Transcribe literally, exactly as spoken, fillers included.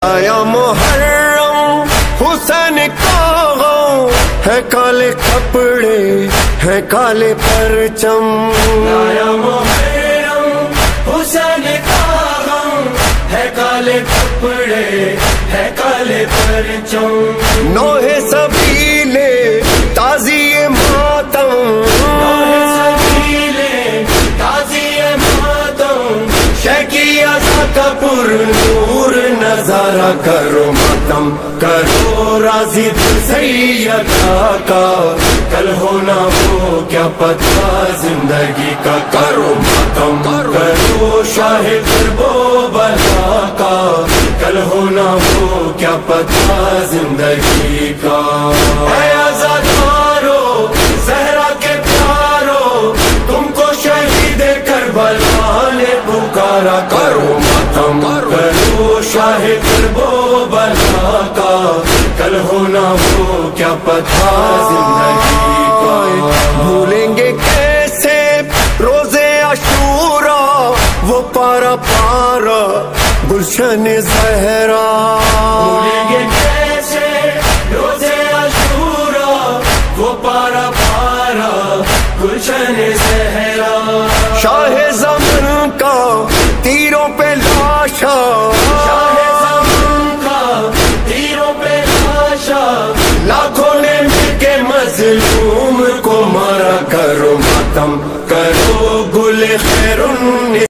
آیا محرم حسین کا غم ہے کالے کپڑے ہے کالے پرچم. آیا محرم حسین کا غم ہے کالے کپڑے ہے کالے پرچم. نوح سبیلے تازیے ماتم نوح سبیلے تازیے ماتم. شیخی ازا کا پر نور نظارہ کرو ماتم کرو راضی دل سیدہ کا. کل ہونا ہو کیا پتہ زندگی کا کرو ماتم کرو شاہ درب و بلا کا. کل ہونا ہو کیا پتہ زندگی کا. اے آزادارو زہرا کے پیارو تم کو شہید کربلا نے پکارا. کرو ماتم کرو شاہ درب و بلا کا. کل ہونا ہو کیا پتہ زندگی کا. بھولیں گے کیسے روزے عاشورا وہ پارا پارا گلشن زہرا. بھولیں گے کیسے روزے عاشورا وہ پارا پارا گلشن صحرا. شاہ زمن کا تیروں پہ لاشا